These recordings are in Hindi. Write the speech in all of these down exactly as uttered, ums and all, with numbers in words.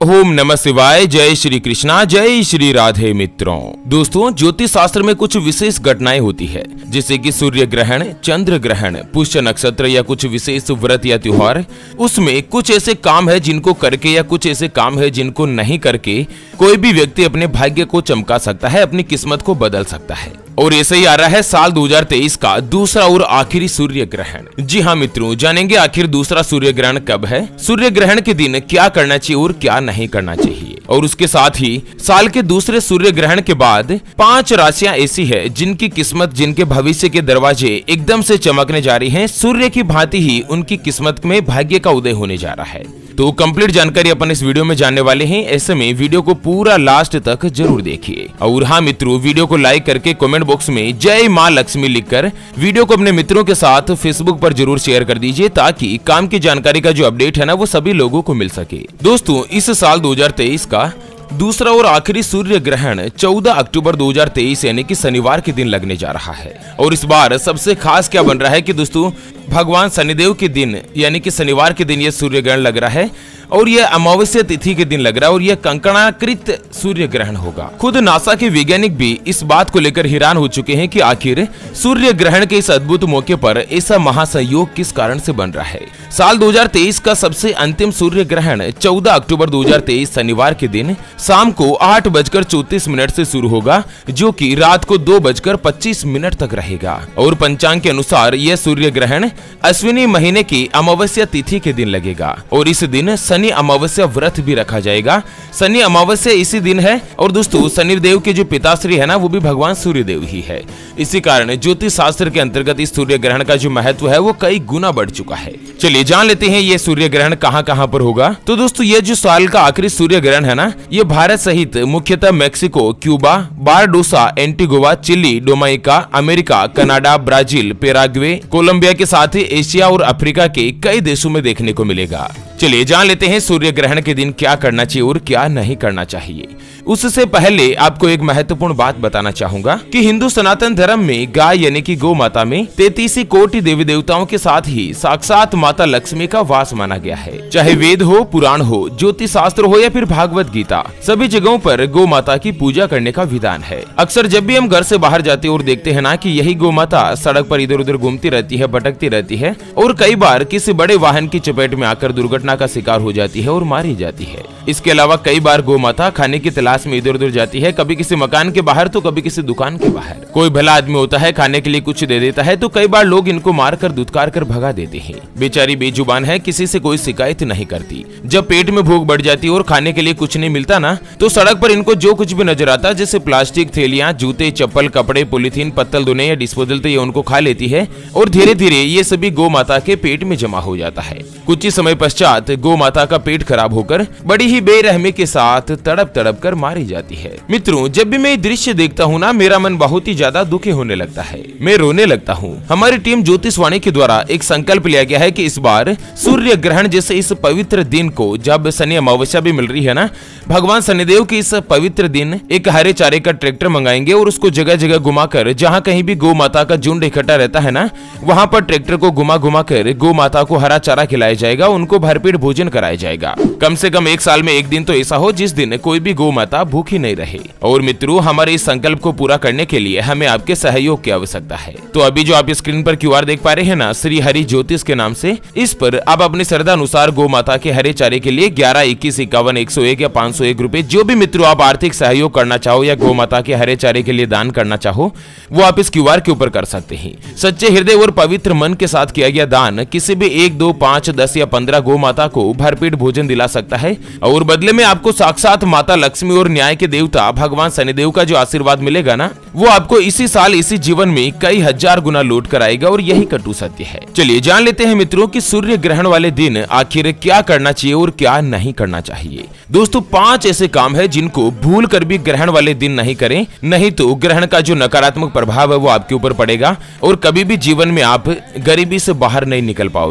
ओम नमः शिवाय। जय श्री कृष्णा, जय श्री राधे। मित्रों दोस्तों, ज्योतिष शास्त्र में कुछ विशेष घटनाएं होती है, जैसे कि सूर्य ग्रहण, चंद्र ग्रहण, पुष्य नक्षत्र या कुछ विशेष व्रत या त्योहार। उसमें कुछ ऐसे काम है जिनको करके या कुछ ऐसे काम है जिनको नहीं करके कोई भी व्यक्ति अपने भाग्य को चमका सकता है, अपनी किस्मत को बदल सकता है। और ऐसे ही आ रहा है साल दो हज़ार तेईस का दूसरा और आखिरी सूर्य ग्रहण। जी हाँ मित्रों, जानेंगे आखिर दूसरा सूर्य ग्रहण कब है, सूर्य ग्रहण के दिन क्या करना चाहिए और क्या नहीं करना चाहिए। और उसके साथ ही साल के दूसरे सूर्य ग्रहण के बाद पांच राशियां ऐसी है जिनकी किस्मत, जिनके भविष्य के दरवाजे एकदम से चमकने जा रही हैं। सूर्य की भांति ही उनकी किस्मत में भाग्य का उदय होने जा रहा है। तो कंप्लीट जानकारी अपन इस वीडियो में जानने वाले हैं। ऐसे में वीडियो को पूरा लास्ट तक जरूर देखिए। और हाँ मित्रों, वीडियो को लाइक करके कमेंट बॉक्स में जय माँ लक्ष्मी लिखकर वीडियो को अपने मित्रों के साथ फेसबुक पर जरूर शेयर कर दीजिए, ताकि काम की जानकारी का जो अपडेट है ना, वो सभी लोगों को मिल सके। दोस्तों, इस साल दो हज़ार तेईस का दूसरा और आखिरी सूर्य ग्रहण चौदह अक्टूबर दो हज़ार तेईस यानी कि शनिवार के दिन लगने जा रहा है। और इस बार सबसे खास क्या बन रहा है कि दोस्तों, भगवान शनिदेव के दिन यानी कि शनिवार के दिन यह सूर्य ग्रहण लग रहा है और यह अमावस्या तिथि के दिन लग रहा है और यह कंकणाकृत सूर्य ग्रहण होगा। खुद नासा के वैज्ञानिक भी इस बात को लेकर हैरान हो चुके हैं कि आखिर सूर्य ग्रहण के इस अद्भुत मौके पर ऐसा महासंयोग किस कारण से बन रहा है। साल दो हज़ार तेईस का सबसे अंतिम सूर्य ग्रहण चौदह अक्टूबर दो हज़ार तेईस शनिवार के दिन शाम को आठ बजकर चौतीस मिनट से शुरू होगा, जो कि रात को दो बजकर पच्चीस मिनट तक रहेगा। और पंचांग के अनुसार यह सूर्य ग्रहण अश्विनी महीने की अमावस्या तिथि के दिन लगेगा और इस दिन शनि अमावस्या व्रत भी रखा जाएगा। शनि अमावस्या इसी दिन है और दोस्तों, शनिदेव के जो पिताश्री है ना, वो भी भगवान सूर्यदेव ही है। इसी कारण ज्योतिष शास्त्र के अंतर्गत इस सूर्य ग्रहण का जो महत्व है वो कई गुना बढ़ चुका है। चलिए जान लेते हैं ये सूर्य ग्रहण कहां कहां पर होगा। तो दोस्तों, ये जो साल का आखिरी सूर्य ग्रहण है ना, ये भारत सहित मुख्यतः Mexico, Cuba, Barbados, Antigua, Chile, Dominica, America, Canada, Brazil, Paraguay, Colombia के साथ ही एशिया और अफ्रीका के कई देशों में देखने को मिलेगा। चलिए जान लेते हैं सूर्य ग्रहण के दिन क्या करना चाहिए और क्या नहीं करना चाहिए। उससे पहले आपको एक महत्वपूर्ण बात बताना चाहूंगा कि हिंदू सनातन धर्म में गाय यानी कि गौ माता में तैंतीस कोटि देवी देवताओं के साथ ही साक्षात माता लक्ष्मी का वास माना गया है। चाहे वेद हो, पुराण हो, ज्योतिष शास्त्र हो या फिर भागवत गीता, सभी जगहों पर गौ माता की पूजा करने का विधान है। अक्सर जब भी हम घर से बाहर जाते और देखते हैं ना कि यही गौ माता सड़क पर इधर उधर घूमती रहती है, भटकती रहती है और कई बार किसी बड़े वाहन की चपेट में आकर दुर्घटना का शिकार हो जाती है और मारी जाती है। इसके अलावा कई बार गौ माता खाने की तलाश में इधर उधर जाती है, कभी किसी मकान के बाहर तो कभी किसी दुकान के बाहर। कोई भला आदमी होता है, खाने के लिए कुछ दे देता है तो कई बार लोग इनको मारकर दुत्कार कर भगा देते हैं। बेचारी बेजुबान है, किसी से कोई शिकायत नहीं करती। जब पेट में भूख बढ़ जाती है और खाने के लिए कुछ नहीं मिलता ना, तो सड़क पर इनको जो कुछ भी नजर आता, जैसे प्लास्टिक थैलियां, जूते, चप्पल, कपड़े, पॉलीथीन, पत्तल धोने या डिस्पोजल, तो ये उनको खा लेती है और धीरे धीरे ये सभी गौ माता के पेट में जमा हो जाता है। कुछ ही समय पश्चात गौ माता का पेट खराब होकर बड़ी ही बेरहमी के साथ तड़प तड़प कर मारी जाती है। मित्रों, जब भी मैं दृश्य देखता हूँ ना, मेरा मन बहुत ही ज्यादा दुखी होने लगता है, मैं रोने लगता हूँ। हमारी टीम ज्योतिषवाणी के द्वारा एक संकल्प लिया गया है कि इस बार सूर्य ग्रहण जैसे इस पवित्र दिन को, जब शनि अमावस्या भी मिल रही है ना, भगवान शनिदेव के इस पवित्र दिन एक हरे चारे का ट्रैक्टर मंगाएंगे और उसको जगह जगह घुमाकर, जहाँ कहीं भी गौ माता का झुंड इकट्ठा रहता है ना, वहाँ पर ट्रैक्टर को घुमा घुमा कर गौ माता को हरा चारा खिलाया जाएगा, उनको भरपेट भोजन कराया जाएगा। कम से कम एक साल में एक दिन तो ऐसा हो जिस दिन कोई भी गौ माता भूखी नहीं रहे। और मित्रों, हमारे इस संकल्प को पूरा करने के लिए हमें आपके सहयोग की आवश्यकता है। तो अभी जो आप स्क्रीन पर क्यूआर देख पा रहे हैं ना, श्री हरि ज्योतिष के नाम से, इस पर आप अपनी श्रद्धा अनुसार गौ माता के हरे चारे के लिए ग्यारह, इक्कीस, इक्यावन, एक सौ एक या पाँच सौ एक रुपए, जो भी मित्रों आप आर्थिक सहयोग करना चाहो या गौ माता के हरे चारे के लिए दान करना चाहो, वो आप इस क्यूआर के ऊपर कर सकते हैं। सच्चे हृदय और पवित्र मन के साथ किया गया दान किसी भी एक, दो, पाँच, दस या पंद्रह गौ माता को भरपेट भोजन दिला सकता है और बदले में आपको साक्षात माता लक्ष्मी और न्याय के देवता भगवान शनिदेव का जो आशीर्वाद मिलेगा ना, वो आपको इसी साल इसी जीवन में कई हजार गुना लौट कर आएगा और यही कटु सत्य है। चलिए जान लेते हैं मित्रों कि सूर्य ग्रहण वाले दिन आखिर क्या करना चाहिए और क्या नहीं करना चाहिए। दोस्तों, पांच ऐसे काम है जिनको भूल कर भी ग्रहण वाले दिन नहीं करें, नहीं तो ग्रहण का जो नकारात्मक प्रभाव है वो आपके ऊपर पड़ेगा और कभी भी जीवन में आप गरीबी से बाहर नहीं निकल पाओगे।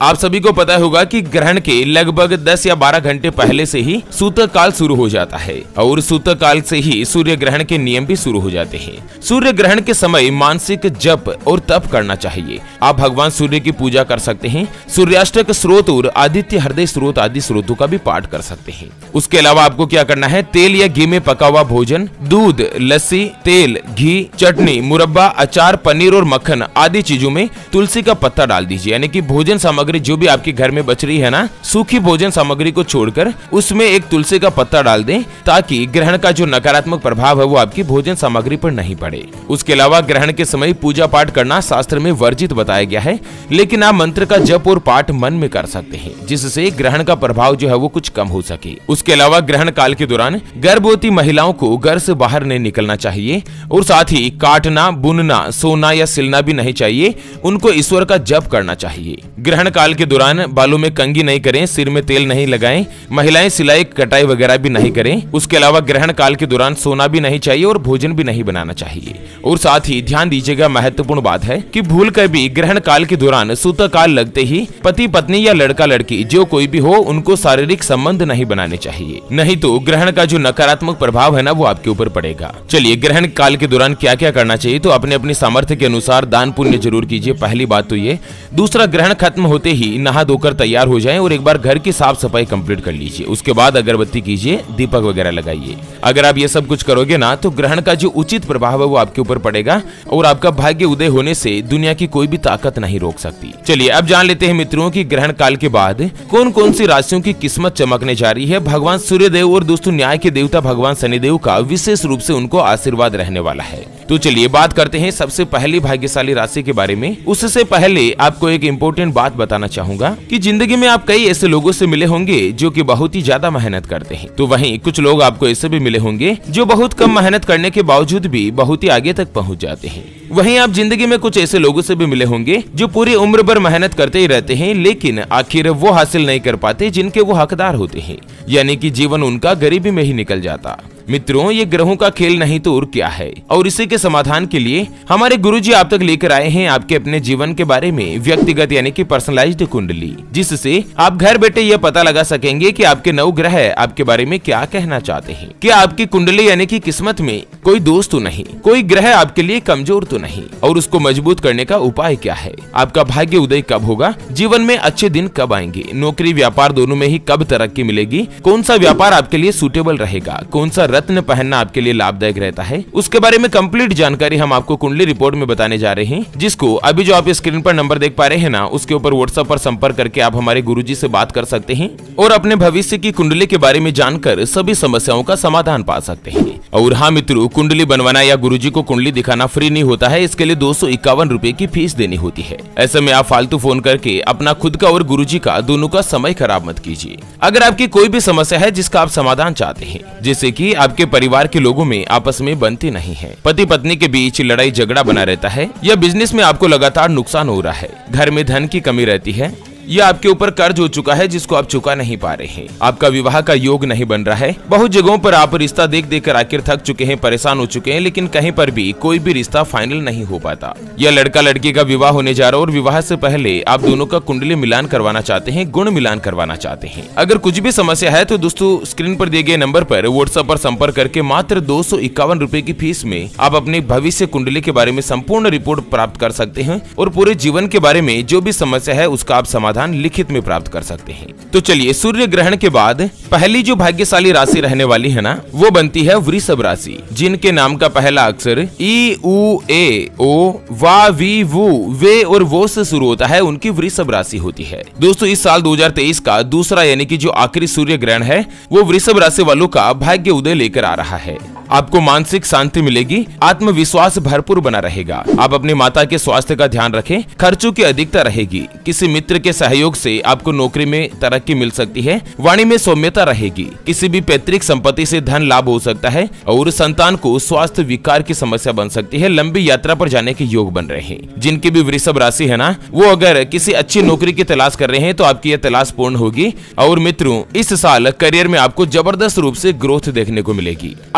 आप सभी को पता होगा कि ग्रहण के लगभग दस या बारह घंटे पहले से ही सूतक काल शुरू हो जाता है और सूतक काल से ही सूर्य ग्रहण के नियम भी शुरू हो जाते हैं। सूर्य ग्रहण के समय मानसिक जप और तप करना चाहिए। आप भगवान सूर्य की पूजा कर सकते हैं, सूर्याष्टक स्रोत और आदित्य हृदय स्रोत आदि स्रोतों का भी पाठ कर सकते हैं। उसके अलावा आपको क्या करना है, तेल या घी में पका हुआ भोजन, दूध, लस्सी, तेल, घी, चटनी, मुरब्बा, अचार, पनीर और मक्खन आदि चीजों में तुलसी का पत्ता डाल दीजिए। यानी कि भोजन सामग्री जो भी आपके घर में बच रही है ना, सूखी भोजन सामग्री को छोड़कर उसमें एक तुलसी का पत्ता डाल दें ताकि ग्रहण का जो नकारात्मक प्रभाव है वो आपकी भोजन सामग्री पर नहीं पड़े। उसके अलावा ग्रहण के समय पूजा पाठ करना शास्त्र में वर्जित बताया गया है, लेकिन आप मंत्र का जप और पाठ मन में कर सकते हैं जिससे ग्रहण का प्रभाव जो है वो कुछ कम हो सके। उसके अलावा ग्रहण काल के दौरान गर्भवती महिलाओं को घर से बाहर नहीं निकलना चाहिए और साथ ही काटना, बुनना, सोना या सिलना भी नहीं चाहिए। उनको ईश्वर का जप करना चाहिए। ग्रहण काल के दौरान बालों में कंघी नहीं करें, सिर में तेल नहीं लगाएं, महिलाएं सिलाई कटाई वगैरह भी नहीं करें। उसके अलावा ग्रहण काल के दौरान सोना भी नहीं चाहिए और भोजन भी नहीं बनाना चाहिए। और साथ ही ध्यान दीजिएगा, महत्वपूर्ण बात है कि भूल कर भी ग्रहण काल के दौरान सूतक काल लगते ही पति पत्नी या लड़का लड़की जो कोई भी हो उनको शारीरिक संबंध नहीं बनाने चाहिए, नहीं तो ग्रहण का जो नकारात्मक प्रभाव है ना वो आपके ऊपर पड़ेगा। चलिए ग्रहण काल के दौरान क्या क्या करना चाहिए, तो अपने अपनी सामर्थ्य के अनुसार दान पुण्य जरूर कीजिए, पहली बात तो ये। दूसरा, ग्रहण खत्म होते ही नहा धोकर तैयार हो जाएं और एक बार घर की साफ सफाई कंप्लीट कर लीजिए। उसके बाद अगरबत्ती कीजिए, दीपक वगैरह लगाइए। अगर आप ये सब कुछ करोगे ना तो ग्रहण का जो उचित प्रभाव है वो आपके ऊपर पड़ेगा और आपका भाग्य उदय होने से दुनिया की कोई भी ताकत नहीं रोक सकती। चलिए अब जान लेते हैं मित्रों कि ग्रहण काल के बाद कौन कौन सी राशियों की किस्मत चमकने जा रही है। भगवान सूर्यदेव और दोस्तों न्याय के देवता भगवान शनिदेव का विशेष रूप से उनको आशीर्वाद रहने वाला है। तो चलिए बात करते हैं सबसे पहली भाग्यशाली राशि के बारे में। उससे पहले आपको एक इम्पोर्टेंट बात बताना चाहूंगा कि जिंदगी में आप कई ऐसे लोगों से मिले होंगे जो कि बहुत ही ज्यादा मेहनत करते हैं, तो वहीं कुछ लोग आपको ऐसे भी मिले होंगे जो बहुत कम मेहनत करने के बावजूद भी बहुत ही आगे तक पहुंच जाते हैं। वहीं आप जिंदगी में कुछ ऐसे लोगों से भी मिले होंगे जो पूरी उम्र भर मेहनत करते ही रहते हैं लेकिन आखिर वो हासिल नहीं कर पाते जिनके वो हकदार होते हैं, यानी कि जीवन उनका गरीबी में ही निकल जाता। मित्रों, ये ग्रहों का खेल नहीं तो और क्या है, और इसी के समाधान के लिए हमारे गुरुजी आप तक लेकर आए हैं आपके अपने जीवन के बारे में व्यक्तिगत यानी कि पर्सनलाइज्ड कुंडली, जिससे आप घर बैठे यह पता लगा सकेंगे कि आपके नौ ग्रह आपके बारे में क्या कहना चाहते हैं। क्या आपकी कुंडली यानी कि किस्मत में कोई दोष तो नहीं, कोई ग्रह आपके लिए कमजोर तो नहीं, और उसको मजबूत करने का उपाय क्या है। आपका भाग्य उदय कब होगा, जीवन में अच्छे दिन कब आएंगे, नौकरी व्यापार दोनों में ही कब तरक्की मिलेगी, कौन सा व्यापार आपके लिए सूटेबल रहेगा, कौन सा रत्न पहनना आपके लिए लाभदायक रहता है, उसके बारे में कंप्लीट जानकारी हम आपको कुंडली रिपोर्ट में बताने जा रहे हैं, जिसको अभी जो आप स्क्रीन पर नंबर देख पा रहे हैं ना, उसके ऊपर व्हाट्सएप पर संपर्क करके आप हमारे गुरुजी से बात कर सकते हैं और अपने भविष्य की कुंडली के बारे में जानकर सभी समस्याओं का समाधान पा सकते हैं। और हाँ मित्रों, कुंडली बनवाना या गुरुजी को कुंडली दिखाना फ्री नहीं होता है, इसके लिए दो सौ इक्यावन रूपए की फीस देनी होती है। ऐसे में आप फालतू फोन करके अपना खुद का और गुरुजी का दोनों का समय खराब मत कीजिए। अगर आपकी कोई भी समस्या है जिसका आप समाधान चाहते हैं, जैसे कि आपके परिवार के लोगों में आपस में बनती नहीं है, पति पत्नी के बीच लड़ाई झगड़ा बना रहता है, या बिजनेस में आपको लगातार नुकसान हो रहा है, घर में धन की कमी रहती है, या आपके ऊपर कर्ज हो चुका है जिसको आप चुका नहीं पा रहे हैं, आपका विवाह का योग नहीं बन रहा है, बहुत जगहों पर आप रिश्ता देख देख कर आखिर थक चुके हैं, परेशान हो चुके हैं, लेकिन कहीं पर भी कोई भी रिश्ता फाइनल नहीं हो पाता, या लड़का लड़की का विवाह होने जा रहा है और विवाह से पहले आप दोनों का कुंडली मिलान करवाना चाहते हैं, गुण मिलान करवाना चाहते हैं। अगर कुछ भी समस्या है तो दोस्तों स्क्रीन पर दिए गए नंबर पर व्हाट्सएप पर संपर्क करके मात्र दो सौ इक्यावन रूपए की फीस में आप अपने भविष्य कुंडली के बारे में संपूर्ण रिपोर्ट प्राप्त कर सकते हैं और पूरे जीवन के बारे में जो भी समस्या है उसका आप समाधान लिखित में प्राप्त कर सकते हैं। तो चलिए, सूर्य ग्रहण के बाद पहली जो भाग्यशाली राशि रहने वाली है ना, वो बनती है वृषभ राशि, जिनके नाम का पहला अक्षर ई उ ए ओ वा वी वु वे और वो से शुरू होता है, उनकी वृषभ राशि होती है। दोस्तों इस साल दो हज़ार तेईस का दूसरा यानी कि जो आखिरी सूर्य ग्रहण है वो वृषभ राशि वालों का भाग्य उदय लेकर आ रहा है। आपको मानसिक शांति मिलेगी, आत्मविश्वास भरपूर बना रहेगा, आप अपनी माता के स्वास्थ्य का ध्यान रखें, खर्चों की अधिकता रहेगी, किसी मित्र के सहयोग से आपको नौकरी में तरक्की मिल सकती है, वाणी में सौम्यता रहेगी, किसी भी पैतृक संपत्ति से धन लाभ हो सकता है और संतान को स्वास्थ्य विकार की समस्या बन सकती है, लंबी यात्रा पर जाने के योग बन रहे हैं। जिनकी भी वृषभ राशि है ना, वो अगर किसी अच्छी नौकरी की तलाश कर रहे हैं तो आपकी यह तलाश पूर्ण होगी। और मित्रों इस साल करियर में आपको जबरदस्त रूप से ग्रोथ देखने को मिलेगी। अगर वृषभ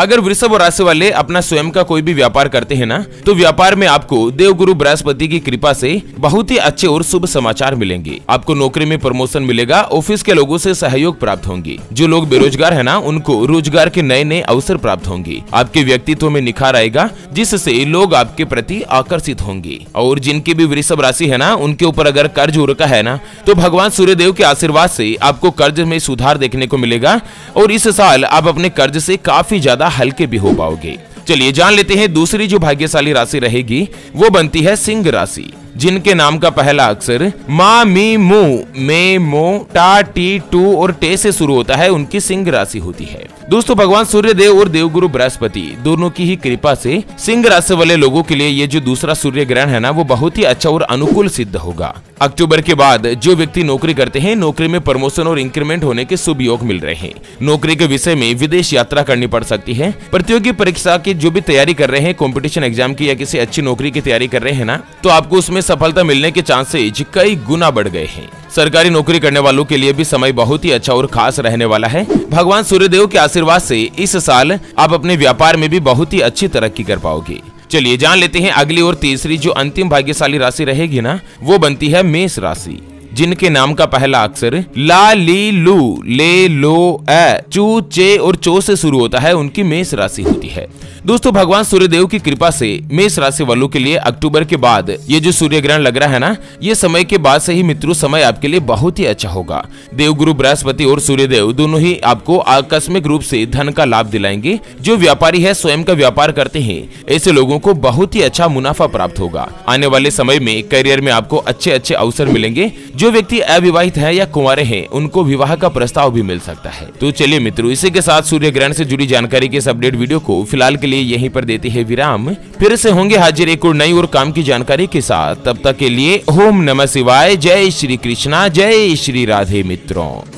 वृषभ राशि वाले अपना स्वयं का कोई भी व्यापार करते हैं ना, तो व्यापार में आपको देवगुरु बृहस्पति की कृपा से बहुत ही अच्छे और शुभ समाचार मिलेंगे। आपको नौकरी में प्रमोशन मिलेगा, ऑफिस के लोगों से सहयोग प्राप्त होंगे। जो लोग बेरोजगार है ना, उनको रोजगार के नए नए अवसर प्राप्त होंगे। आपके व्यक्तित्व में निखार आएगा, जिससे लोग आपके प्रति आकर्षित होंगे। और जिनकी भी वृषभ राशि है ना, उनके ऊपर अगर कर्ज हो रखा है ना, तो भगवान सूर्यदेव के आशीर्वाद से आपको कर्ज में सुधार देखने को मिलेगा और इस साल आप अपने कर्ज से काफी ज्यादा हल्के भी हो पाओगे। चलिए जान लेते हैं दूसरी जो भाग्यशाली राशि रहेगी, वो बनती है सिंह राशि, जिनके नाम का पहला अक्षर मा मी मू मे मो टा टी टू और टे से शुरू होता है, उनकी सिंह राशि होती है। दोस्तों भगवान सूर्यदेव और देवगुरु बृहस्पति दोनों की ही कृपा से सिंह राशि वाले लोगों के लिए ये जो दूसरा सूर्य ग्रहण है ना, वो बहुत ही अच्छा और अनुकूल सिद्ध होगा। अक्टूबर के बाद जो व्यक्ति नौकरी करते हैं, नौकरी में प्रमोशन और इंक्रीमेंट होने के शुभ योग मिल रहे हैं। नौकरी के विषय में विदेश यात्रा करनी पड़ सकती है। प्रतियोगी परीक्षा की जो भी तैयारी कर रहे हैं, कंपटीशन एग्जाम की या किसी अच्छी नौकरी की तैयारी कर रहे हैं ना, तो आपको उसमें सफलता मिलने के चांसेज कई गुना बढ़ गए हैं। सरकारी नौकरी करने वालों के लिए भी समय बहुत ही अच्छा और खास रहने वाला है। भगवान सूर्यदेव के आशीर्वाद से इस साल आप अपने व्यापार में भी बहुत ही अच्छी तरक्की कर पाओगे। चलिए जान लेते हैं अगली और तीसरी जो अंतिम भाग्यशाली राशि रहेगी ना, वो बनती है मेष राशि, जिनके नाम का पहला अक्षर ला ली लू ले लो ए चू चे और चो से शुरू होता है, उनकी मेष राशि होती है। दोस्तों भगवान सूर्यदेव की कृपा से मेष राशि वालों के लिए अक्टूबर के बाद ये जो सूर्य ग्रहण लग रहा है ना, ये समय के बाद से ही मित्रों समय आपके लिए बहुत ही अच्छा होगा। देवगुरु बृहस्पति और सूर्यदेव दोनों ही आपको आकस्मिक रूप से धन का लाभ दिलाएंगे। जो व्यापारी है, स्वयं का व्यापार करते हैं, ऐसे लोगों को बहुत ही अच्छा मुनाफा प्राप्त होगा। आने वाले समय में करियर में आपको अच्छे अच्छे अवसर मिलेंगे। जो व्यक्ति अविवाहित है या कुंवारे हैं, उनको विवाह का प्रस्ताव भी मिल सकता है। तो चलिए मित्रों, इसी के साथ सूर्य ग्रहण से जुड़ी जानकारी के इस अपडेट वीडियो को फिलहाल के लिए यहीं पर देते हैं विराम। फिर से होंगे हाजिर एक और नई और काम की जानकारी के साथ। तब तक के लिए ओम नमः शिवाय, जय श्री कृष्णा, जय श्री राधे मित्रों।